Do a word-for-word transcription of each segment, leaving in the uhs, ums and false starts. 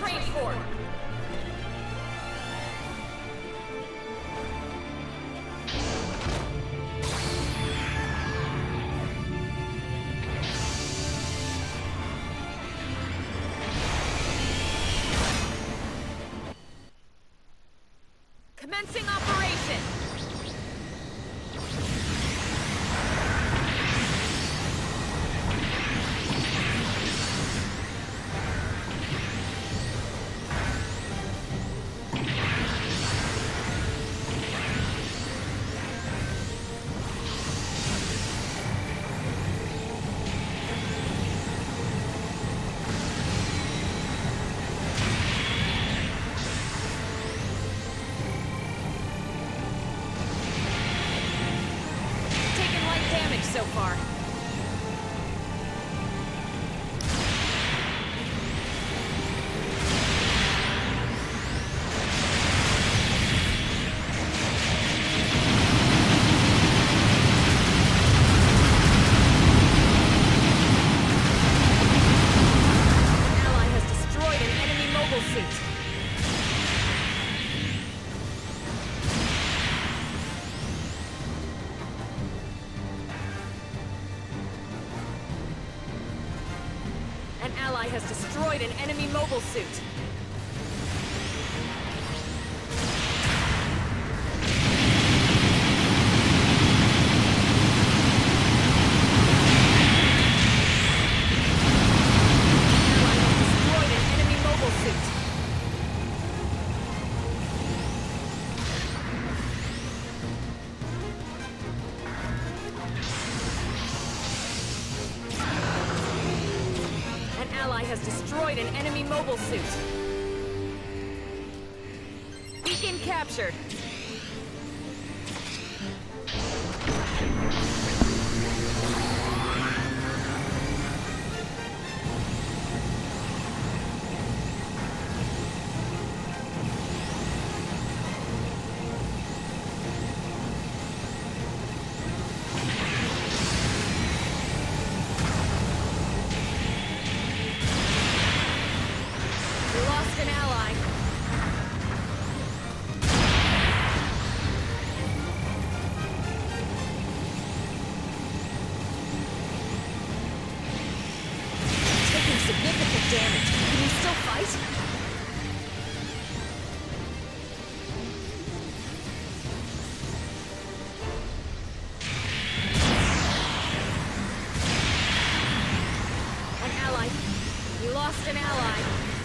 trained for. Commencing operation! So far. An ally has destroyed an enemy mobile suit. An ally has destroyed an enemy mobile suit. An ally has destroyed an enemy mobile suit. An ally has destroyed an enemy mobile suit. Beacon captured. We lost an ally. Taking significant damage. Can you still fight? An ally. We lost an ally.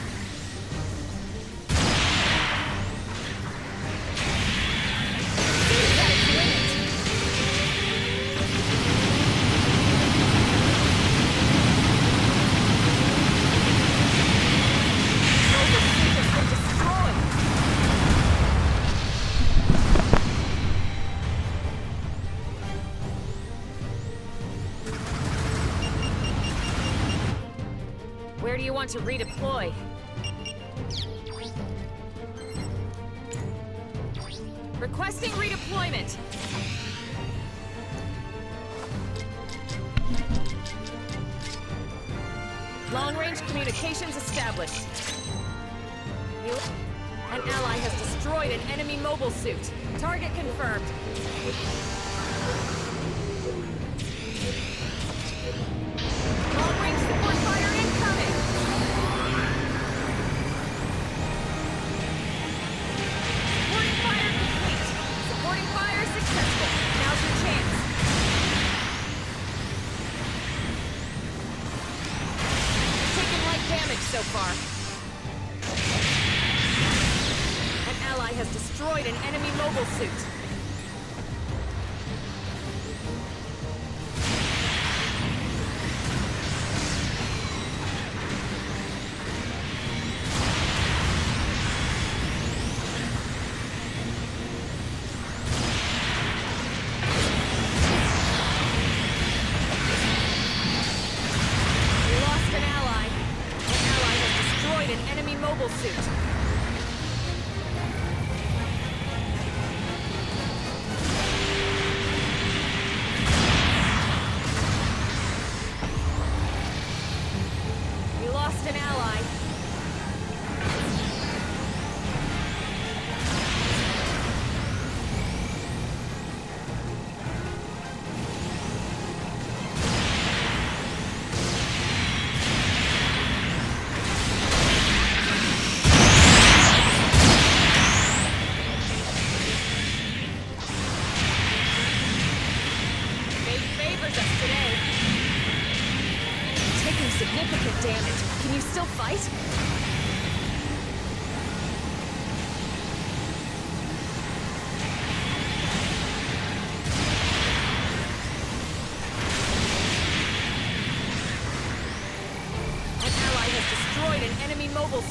Where do you want to redeploy? Requesting redeployment. Long-range communications established. You... An ally has destroyed an enemy mobile suit. Target confirmed. Long-range support fire incoming! Supporting fire complete. Supporting fire successful. Now's your chance. Taken light damage so far. An ally has destroyed an enemy mobile suit. Mobile suit. We lost an ally.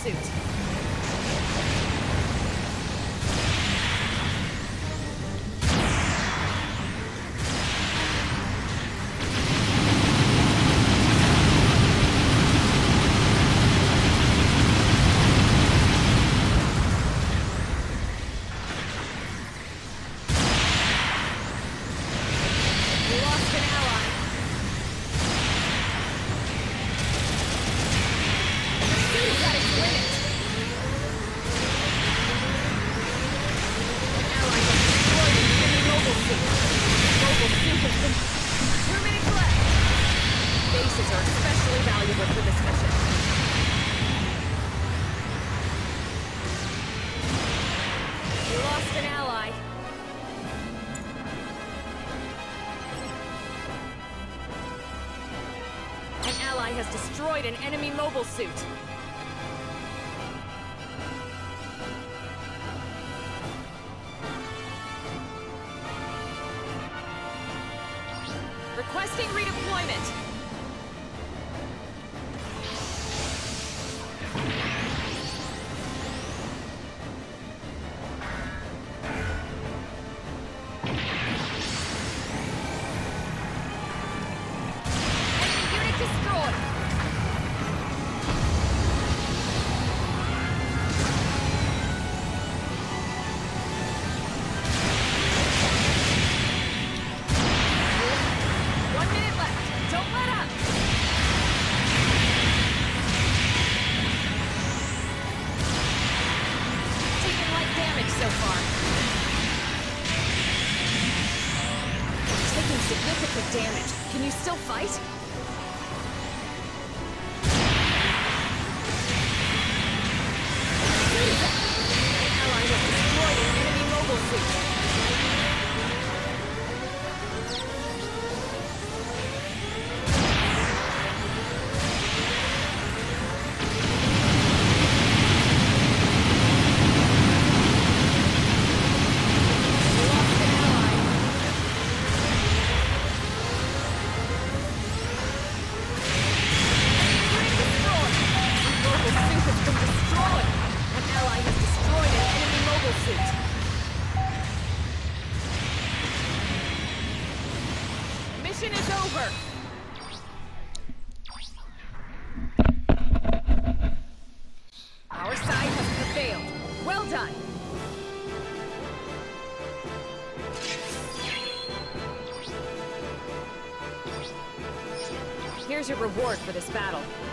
suit. Has destroyed an enemy mobile suit. Requesting redeployment. Significant damage. Can you still fight? An ally has destroyed an enemy mobile suit. Mission is over! Our side has prevailed. Well done! Here's your reward for this battle.